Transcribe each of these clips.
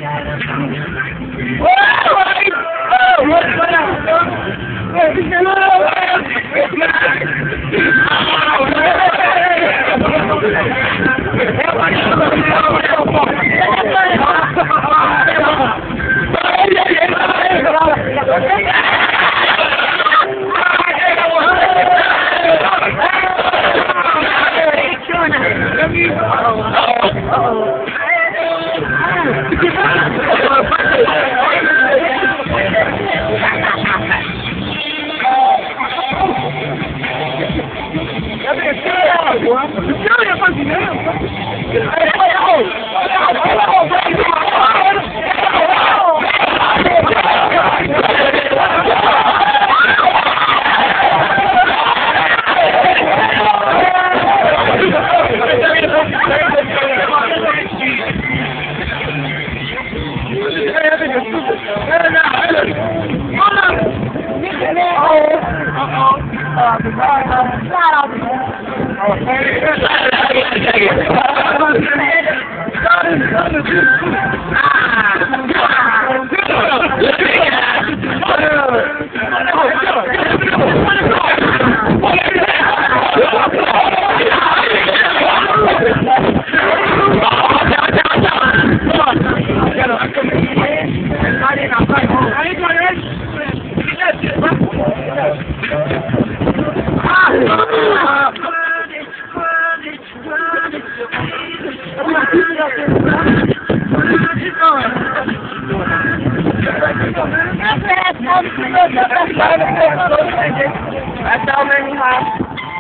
That's how many high.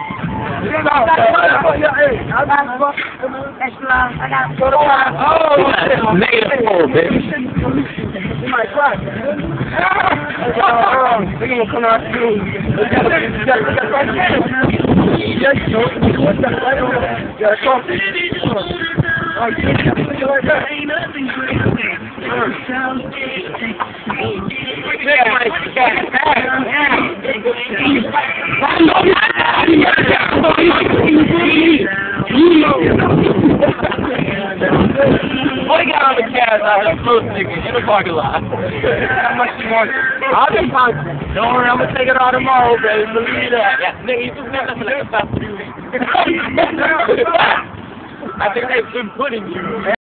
I got to go to class. Oh, negative 4, baby. You might cry. We're going to come out soon. Boy got on the cast out of close nigga in the parking lot. How much you want? I'll be confident. Don't worry, I'm gonna take it all tomorrow, baby. Believe that. Yeah, nigga, you just got nothing like a I think they've been putting you.